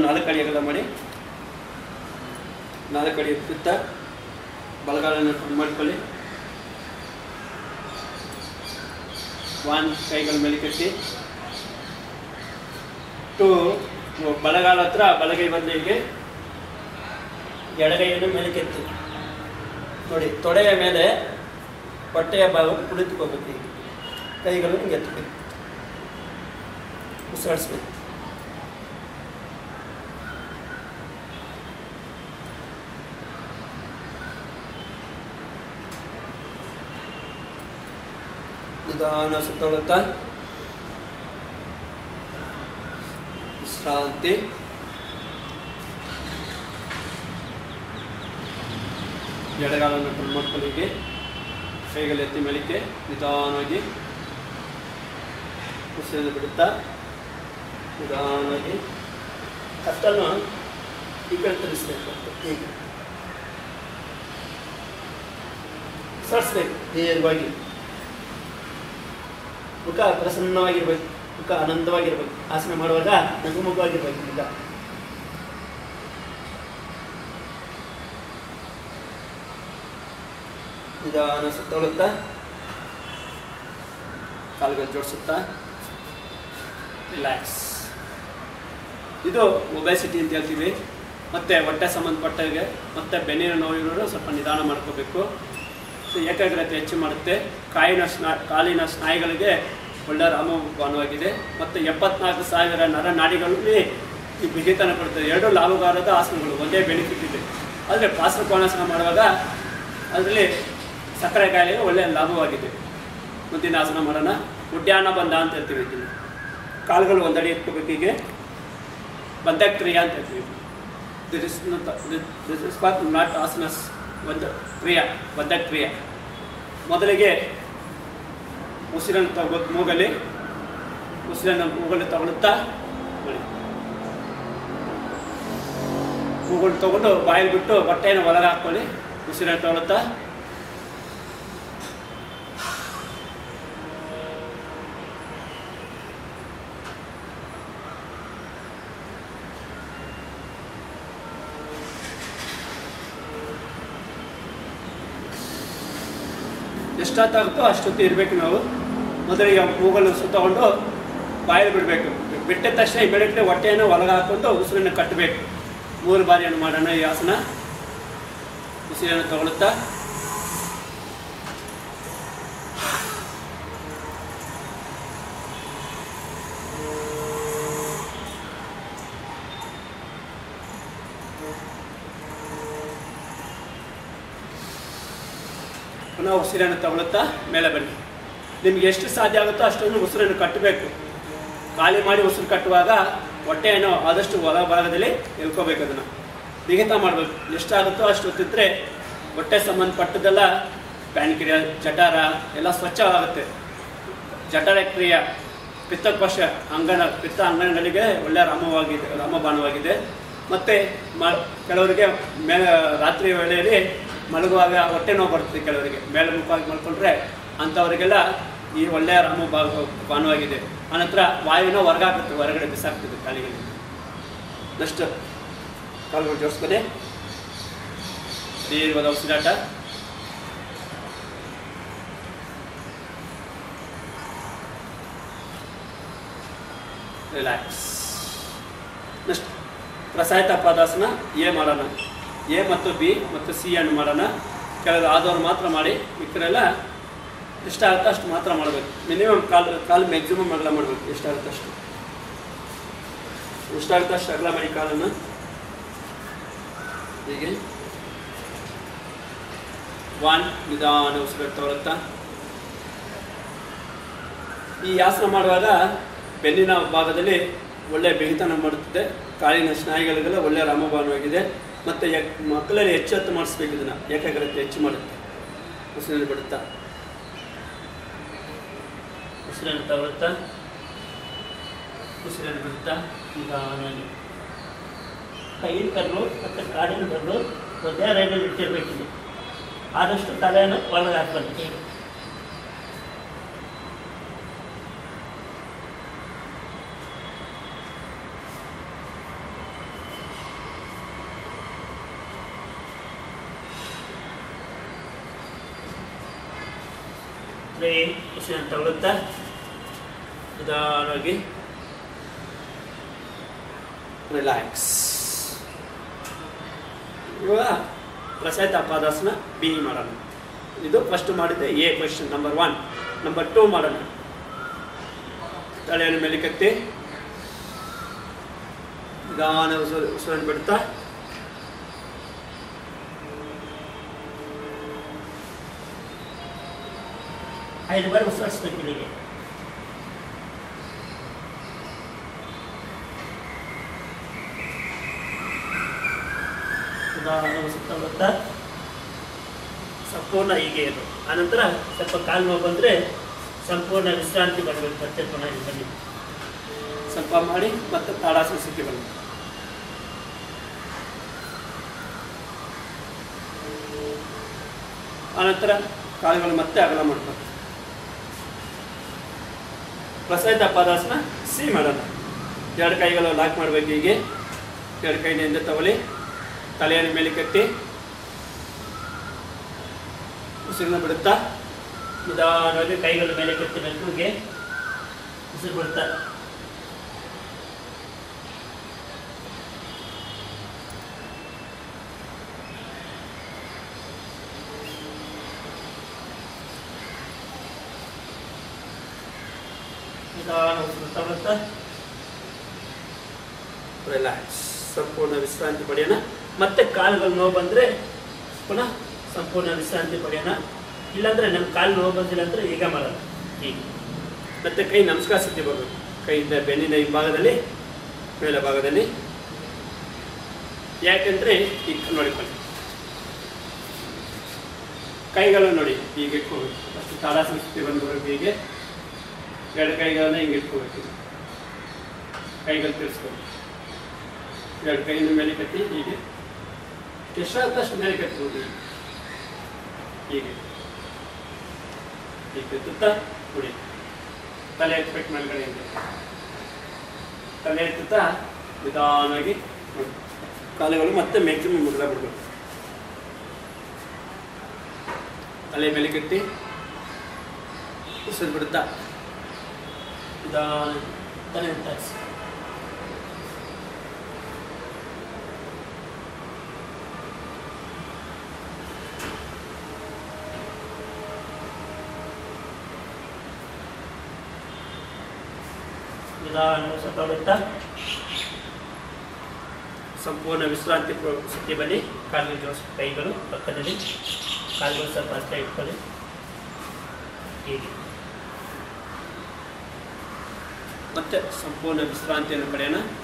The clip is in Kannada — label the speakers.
Speaker 1: 4 ಅಡಿ ಅಗಲ ಮಾಡಿ 4 ಅಡಿ ಎತ್ತುತ್ತಾ ಬಲಗಾಲನ್ನು ಟರ್ನ್ ಮಾಡ್ಕೊಳ್ಳಿ. 1 ಕೈಗಳ ಮೇಲೆ ಕಟ್ಟಿ 2 ಬಲಗಾಲ ಹತ್ರ ಬಲಗೈ ಬದಿಗೆ ಎಡಗೈಯನ್ನು ಮೇಲೆ ಕೆತ್ತಿ ನೋಡಿ. ತೊಡೆಯ ಮೇಲೆ ಹೊಟ್ಟೆಯ ಭಾಗ ಕುಳಿತುಕೋಬೇಕು. ಈಗ ಕೈಗಳು ಹಿಂಗೆ ಎತ್ತಬೇಕು, ಉಸಿರಾಡಿಸ್ಬೇಕು. ನಿಧಾನ ಸುತ್ತೊಳುತ್ತಾ ವಿಶ್ರಾಂತಿ. ಎಡಗಾಲನ್ನು ಟರ್ನ್ ಮಾಡ್ಕೊಳ್ಳಿ. ಹೀಗೆ ಕೈಗಳು ಎತ್ತಿ ಮೇಲಕ್ಕೆ ನಿಧಾನವಾಗಿ ಉಸಿರನ್ನು ಬಿಡುತ್ತಾ ನಿಧಾನವಾಗಿ ಕತ್ತನ್ನು ಈ ಕಡೆ ತಿರುಗಿಸ್ಬೇಕು. ಹೀಗೆ ಸರಿಸ್ಬೇಕು. ನೇರವಾಗಿ ಮುಖ ಪ್ರಸನ್ನವಾಗಿರ್ಬೇಕು, ಮುಖ ಆನಂದವಾಗಿರ್ಬೇಕು. ಆಸನ ಮಾಡುವಾಗ ನಗುಮುಖವಾಗಿರ್ಬೇಕು ಮುಖ. ನಿಧಾನ ಸುತ್ತೊಳುತ್ತಾ ಕಾಲುಗಳು ಜೋಡಿಸುತ್ತಾ ರಿಲ್ಯಾಕ್ಸ್. ಇದು ಒಬೆಸಿಟಿ ಅಂತ ಹೇಳ್ತೀವಿ. ಮತ್ತು ಹೊಟ್ಟೆ ಸಂಬಂಧಪಟ್ಟಾಗೆ ಮತ್ತು ಬೆನ್ನಿನ ನೋವಿರೋರು ಸ್ವಲ್ಪ ನಿಧಾನ ಮಾಡ್ಕೋಬೇಕು. ಏಕಾಗ್ರತೆ ಹೆಚ್ಚು ಮಾಡುತ್ತೆ. ಕಾಲಿನ ಸ್ನಾಯುಗಳಿಗೆ ಒಳ್ಳೆಯ ರಾಮಬಾಣವಾಗಿದೆ. ಮತ್ತು 74,000 ನರನಾಡಿಗಳಲ್ಲಿ ಈ ಬಿಗಿತನ ಕೊಡುತ್ತದೆ. 2 ಲಾಭಗಾರದ ಆಸನಗಳು, ಒಂದೇ ಬೆನಿಫಿಟ್ ಇದೆ. ಆದರೆ ಪಾರ್ಶ್ವಕೋನಾಸನ ಮಾಡುವಾಗ ಅದರಲ್ಲಿ ಸಕ್ಕರೆ ಕಾಯಿಲೆಗೆ ಒಳ್ಳೆಯ ಲಾಭವಾಗಿದೆ. ಮುಂದಿನ ಆಸನ ಮಾಡೋಣ. ಉಡ್ಯಾನ ಬಂಧ ಅಂತ ಹೇಳ್ತೀವಿ. ಇದನ್ನು ಕಾಲುಗಳು ಒಂದಡಿ ಎತ್ಕೋಬೇಕು. ಹೀಗೆ ಬಂಧಕ್ ಕ್ರಿಯಾ ಅಂತ ಹೇಳ್ತೀವಿ. ದಿಸ್ ಇಸ್ ನಾಟ್ ಆಸನಸ್, ಒಂದು ಕ್ರಿಯಾ, ಬಂಧಕ್ ಕ್ರಿಯಾ. ಮೊದಲಿಗೆ ಉಸಿರನ್ನು ತಗೋಬೇಕು. ಮೂಗಲ್ಲಿ ತಗೊಳುತ್ತಾ ಮೂಗನ್ನು ತಗೊಂಡು ಬಾಯಲ್ಲಿ ಬಿಟ್ಟು ಹೊಟ್ಟೆಯನ್ನು ಒಳಗೆ ಹಾಕ್ಕೊಳ್ಳಿ. ಉಸಿರನ್ನು ತಗೊಳುತ್ತಾ ಎಷ್ಟೊತ್ತಾಗುತ್ತೋ ಅಷ್ಟೊತ್ತು ಇರಬೇಕು. ನಾವು ಮೊದಲಿಗೆ ಮೂಗನ್ನು ಸುತ್ತಕೊಂಡು ಬಾಯಲ್ಲಿ ಬಿಡಬೇಕು. ಬಿಟ್ಟ ತಕ್ಷಣ ಇಮಿಡಿಯೇಟ್ಲಿ ಹೊಟ್ಟೆಯನ್ನು ಒಳಗೆ ಹಾಕ್ಕೊಂಡು ಉಸಿರನ್ನು ಕಟ್ಟಬೇಕು. 3 ಬಾರಿಯನ್ನು ಮಾಡೋಣ ಈ ಆಸನ. ಉಸಿರನ್ನು ತಗೊಳುತ್ತಾ ಪುನಃ ಉಸಿರನ್ನು ತಗೊಳುತ್ತಾ ಮೇಲೆ ಬನ್ನಿ. ನಿಮಗೆ ಎಷ್ಟು ಸಾಧ್ಯ ಆಗುತ್ತೋ ಅಷ್ಟೊಂದು ಉಸಿರನ್ನು ಕಟ್ಟಬೇಕು. ಖಾಲಿ ಮಾಡಿ ಉಸಿರು ಕಟ್ಟುವಾಗ ಹೊಟ್ಟೆಯನ್ನು ಆದಷ್ಟು ಒಳ ಭಾಗದಲ್ಲಿ ಎಳ್ಕೋಬೇಕು. ಅದನ್ನು ಬಿಗಿತ ಮಾಡಬೇಕು. ಎಷ್ಟಾಗುತ್ತೋ ಅಷ್ಟು ಹೊತ್ತಿದ್ರೆ ಹೊಟ್ಟೆ ಸಂಬಂಧಪಟ್ಟದೆಲ್ಲ ಪ್ಯಾನ್ಕ್ರಿಯಾ, ಜಠರ ಎಲ್ಲ ಸ್ವಚ್ಛವಾಗುತ್ತೆ. ಜಠರ ಕ್ರಿಯೆ, ಪಿತ್ತಕೋಶ ಪಿತ್ತ ಅಂಗನಗಳಿಗೆ ಒಳ್ಳೆಯ ರಾಮಬಾಣವಾಗಿದೆ. ಮತ್ತು ಕೆಲವರಿಗೆ ರಾತ್ರಿ ವೇಳೆಯಲ್ಲಿ ಮಲಗುವಾಗ ಹೊಟ್ಟೆ ನೋವು ಬರ್ತದೆ. ಕೆಲವರಿಗೆ ಮೇಲೆ ಮುಖವಾಗಿ ಮಲ್ಕೊಂಡ್ರೆ ಅಂಥವರಿಗೆಲ್ಲ ಈ ಒಳ್ಳೆಯ ಬಾಣವಾಗಿದೆ. ಆನಂತರ ವಾಯುವಿನ ಹೊರಗಾಗುತ್ತೆ, ಹೊರಗಡೆ ಬಿಸಾಕ್ತದೆ ಕಾಲಿಗೆ. ನೆಕ್ಸ್ಟ್ ಕಾಲುಗಳು ಜೋಡಿಸ್ಕೊಳ್ಳಿ. ದೀರ್ಘವಾದ ಉಸಿರಾಟ. ರಿಲ್ಯಾಕ್ಸ್. ನೆಕ್ಸ್ಟ್ ಪ್ರಸಾಯಿತ ಪಾದಾಸನ ಎ ಮಾಡೋಣ. ಎ ಮತ್ತು ಬಿ ಮತ್ತು ಸಿ ಅನ್ನು ಮಾಡೋಣ. ಕೆಲವರು ಆದವ್ರು ಮಾತ್ರ ಮಾಡಿ, ಮಿಕ್ಕರೆಲ್ಲ ಎಷ್ಟಾಗುತ್ತೋ ಅಷ್ಟು ಮಾತ್ರ ಮಾಡಬೇಕು. ಮಿನಿಮಮ್ ಕಾಲು ಮ್ಯಾಕ್ಸಿಮಮ್ ಅಗಲ ಮಾಡಬೇಕು. ಎಷ್ಟಾಗುತ್ತೋ ಅಷ್ಟು ಅಗಲ ಮಾಡಿ ಕಾಲನ್ನು. ಹೀಗೆ 1 ನಿಧಾನ ಉಸಿರು ತಗೊಳುತ್ತಾ. ಈ ಆಸನ ಮಾಡುವಾಗ ಬೆನ್ನಿನ ಭಾಗದಲ್ಲಿ ಒಳ್ಳೆಯ ಬಿಗಿತನ ಮಾಡುತ್ತದೆ. ಕಾಲಿನ ಸ್ನಾಯುಗಳಿಗೆಲ್ಲ ಒಳ್ಳೆಯ ರಾಮಬಾಣವಾಗಿದೆ. ಮತ್ತು ಮಕ್ಕಳಲ್ಲಿ ಹೆಚ್ಚು ಮಾಡಿಸ್ಬೇಕು. ಇದನ್ನು ಏಕಾಗ್ರತೆ ಹೆಚ್ಚು ಮಾಡುತ್ತೆ. ಉಸಿರನ್ನು ಬಿಡುತ್ತಾ ಉಸಿರನ್ನು ತಗೊಳುತ್ತಾ ಉಸಿರನ್ನು ಬಿಡುತ್ತಾ ನಿಧಾನವಾಗಿ ಕೈಯಿನ ಕಲ್ಲು ಮತ್ತು ಕಾಲಿನ ಕಲ್ಲು ಒಂದೇ ರೈಲಲ್ಲಿ ಇಟ್ಟಿರಬೇಕಿದೆ. ಆದಷ್ಟು ತಲೆಯನ್ನು ಒಳಗೆ ಹಾಕ್ಬಾರ್ದು. 3 ಉಸಿರನ್ನು ತಗೊಳ್ಳುತ್ತಾ ನಿಧಾನವಾಗಿ ರಿಲ್ಯಾಕ್ಸ್. ಇವಾಗ ಪ್ರಸೇತ ಪಾದಾಸನ ಬಿ ಮಾಡೋಣ. ಇದು ಫಸ್ಟ್ ಮಾಡಿದ್ದೆ ಎ ಕ್ವೆಶ್ಚನ್ ನಂಬರ್ 1. ನಂಬರ್ 2 ಮಾಡೋಣ. ತಲೆಯನ್ನು ಮೇಲಕ್ಕೆತ್ತಿ ನಿಧಾನ ಉಸಿರನ್ನು ಬಿಡ್ತಾ ಐದು ಬಾರಿ ಉಸಿರಾಡಿಸ್ಬೇಕು. ಇಲ್ಲಿಗೆ ಸುತ್ತಮುತ್ತ ಸಂಪೂರ್ಣ ಹೀಗೆ ಇರು. ಆನಂತರ ಸ್ವಲ್ಪ ಕಾಲು ನೋವು ಬಂದರೆ ಸಂಪೂರ್ಣ ವಿಶ್ರಾಂತಿ ಬರಬೇಕು. ಮತ್ತೆ ಪುನಃ ಬನ್ನಿ, ಸ್ವಲ್ಪ ಮಾಡಿ ಮತ್ತೆ ತಾಡಾಸನ ಸ್ಥಿತಿ ಬನ್ನಿ. ಆನಂತರ ಕಾಲುಗಳು ಮತ್ತೆ ಅಗಲ ಮಾಡ್ಬೇಕು. ಪ್ರಸೇತ ಪಾದಾಸನ ಸಿ ಮಾಡೋಣ. 2 ಕೈಗಳು ಲಾಕ್ ಮಾಡಬೇಕು. ಹೀಗೆ 2 ಕೈಯಿಂದ ತಗೊಳ್ಳಿ. ತಲೆಯನ್ನು ಮೇಲೆ ಕಟ್ಟಿ ಉಸಿರನ್ನ ಬಿಡುತ್ತಾ ನಿಧಾನವಾಗಿ ಕೈಗಳ ಮೇಲೆ ಕೆತ್ತಬೇಕು. ಹೀಗೆ ಉಸಿರು ಬಿಡುತ್ತಾ ನಿಧಾನ ಉಸಿರು ತಗೊಳ್ತಾ ರಿಲ್ಯಾಕ್ಸ್. ಸಂಪೂರ್ಣ ವಿಶ್ರಾಂತಿ ಪಡೆಯೋಣ. ಮತ್ತೆ ಕಾಲುಗಳು ನೋವು ಬಂದರೆ ಪುನಃ ಸಂಪೂರ್ಣ ವಿಶ್ರಾಂತಿ ಪಡೆಯೋಣ. ಇಲ್ಲಾಂದರೆ ನಮ್ಮ ಕಾಲು ನೋವು ಬಂದಿಲ್ಲ ಅಂದರೆ ಈಗ ಮಾಡೋಣ. ಹೀಗೆ ಮತ್ತೆ ಕೈ ನಮಸ್ಕಾರ ಸ್ಥಿತಿ ಬರಬೇಕು. ಕೈಯಿಂದ ಬೆನ್ನಿನ ಹಿಂಭಾಗದಲ್ಲಿ ಮೇಲ ಭಾಗದಲ್ಲಿ. ಯಾಕೆಂದರೆ ಈಗ ನೋಡಿಕೊಳ್ಳಿ, ಕೈಗಳು ನೋಡಿ ಹೀಗೆ ಇಟ್ಕೋಬೇಕು. ಅಷ್ಟು ತಾಡಾಸನ ಸ್ಥಿತಿ ಬಂದ್ಬಿಡ್ಬೇಕು. ಹೀಗೆ 2 ಕೈಗಳನ್ನ ಹಿಂಗೆ ಇಟ್ಕೋಬೇಕು. ಕೈಗಳು ತಿರ್ಸ್ಬೇಕು. 2 ಕೈಯಿಂದ ಮೇಲೆ ಕಟ್ಟಿ ಹೀಗೆ ಎಷ್ಟಾದಷ್ಟು ಮೇಲೆ ಕಟ್ಬೋದು. ಹೀಗೆ ಹೀಗೆ ಎತ್ತುತ್ತಾ ಕುಡಿ. ತಲೆ ಎತ್ಬೇಕು ಮೇಲ್ಗಡೆಯಿಂದ. ತಲೆ ಎತ್ತುತ್ತಾ ನಿಧಾನವಾಗಿ ಕಾಲುಗಳು ಮತ್ತೆ ಮ್ಯಾಕ್ಸಿಮಮ್ ಮುಗ್ದ ಬಿಡ್ಬೇಕು. ತಲೆ ಮೇಲೆ ಕಟ್ಟಿ ಉಸಿರು ಬಿಡುತ್ತಾ ನಿಧಾನ ತಲೆ ಎತ್ತಾಯಿಸಿ. ಬಿಡುತ್ತಾ ಸಂಪೂರ್ಣ ವಿಶ್ರಾಂತಿ ಸ್ಥಿತಿ ಬನ್ನಿ. ಕಾಲುಗಳು ಜೋಡಿಸಿ, ಕೈಗಳು ಪಕ್ಕದಲ್ಲಿ, ಕಾಲುಗಳು ಸ್ವಲ್ಪ ಅಷ್ಟೇ ಇಟ್ಕೊಳ್ಳಿ. ಹೀಗೆ ಮತ್ತೆ ಸಂಪೂರ್ಣ ವಿಶ್ರಾಂತಿಯನ್ನು ಪಡೆಯೋಣ.